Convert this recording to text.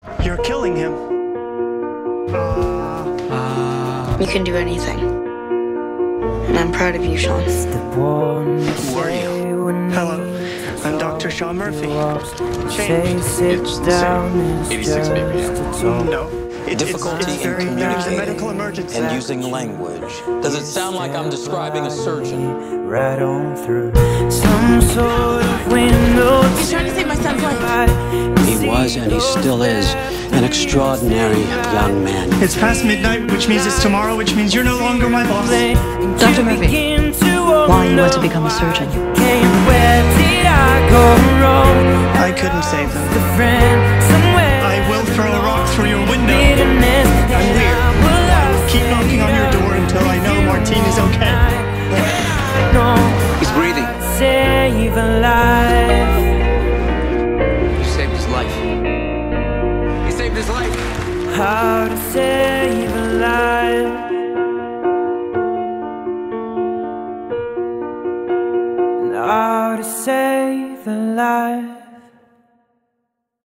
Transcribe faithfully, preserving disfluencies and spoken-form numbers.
You're killing him. Uh, uh... You can do anything. And I'm proud of you, Sean. Who are you? Hello, I'm Doctor Sean Murphy. Changed. It's eighty-six, maybe. No. It, Difficulty it's, it's very, in it was a communicating medical emergency. and using language. Does it sound like I'm describing a surgeon? Right on through some sort of window. He's trying to save my son's life. He was, and he still is, an extraordinary young man. It's past midnight, which means it's tomorrow, which means you're no longer my boss. Doctor Murphy, why you want to become a surgeon? I couldn't save them. I will throw a rock through your window. I'm weird. I will keep knocking on your door until I know Martine is okay. He's breathing. Save a life. You saved his life. He saved his life. How to save a life. And how to save a life.